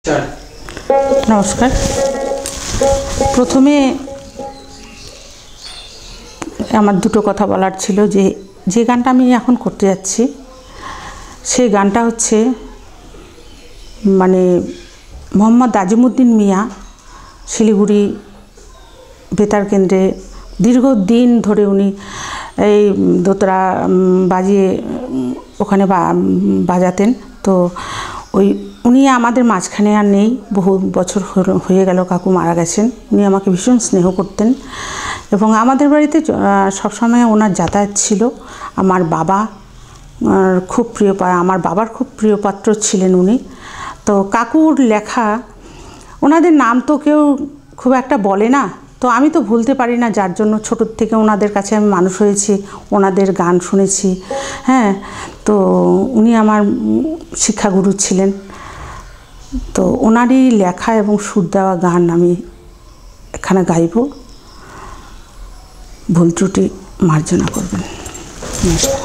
नमस्कार। प्रथमे आमार दुटो कथा बलार छिलो जे गानटा आमि एखन करते जाচ্ছি সেই गानटा হচ্ছে মানে मोहम्मद आजिमुद्दीन मिया শিলিগুড়ি বেতার কেন্দ্রে দীর্ঘদিন ধরে উনি এই দোতরা বাজিয়ে ওখানে বাজাতেন। তো ওই উনি আমাদের মাঝখানে আর নেই, বহু বছর হয়ে গেল, কাকু মারা গেছেন। উনি আমাকে ভীষণ স্নেহ করতেন এবং আমাদের বাড়িতে সবসময় ওনার যাতায়াত ছিল। আমার বাবা খুব প্রিয়, আমার বাবার খুব প্রিয় পাত্র ছিলেন উনি। তো কাকুর লেখা, ওনাদের নাম তো কেউ খুব একটা বলে না, তো আমি তো ভুলতে পারি না, যার জন্য ছোটোর থেকে ওনাদের কাছে আমি মানুষ হয়েছি, ওনাদের গান শুনেছি। হ্যাঁ, তো উনি আমার শিক্ষাগুরু ছিলেন। তো ওনারই লেখা এবং সুর দেওয়া গান আমি এখানে গাইব, ভুল ত্রুটি মার্জনা করবেন। নমস্কার।